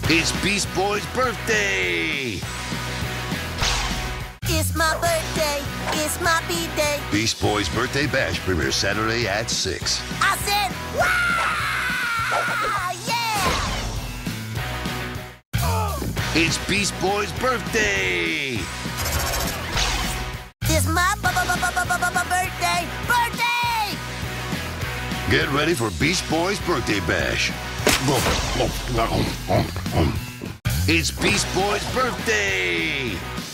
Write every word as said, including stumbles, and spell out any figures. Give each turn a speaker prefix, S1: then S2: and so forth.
S1: It's Beast Boy's birthday!
S2: It's my birthday. It's my B-day.
S1: Beast Boy's Birthday Bash premieres Saturday at six.
S2: I said, wow! Yeah!
S1: It's Beast Boy's birthday!
S2: It's my b-b-b-b-b-birthday. Birthday!
S1: Get ready for Beast Boy's Birthday Bash. It's Beast Boy's birthday!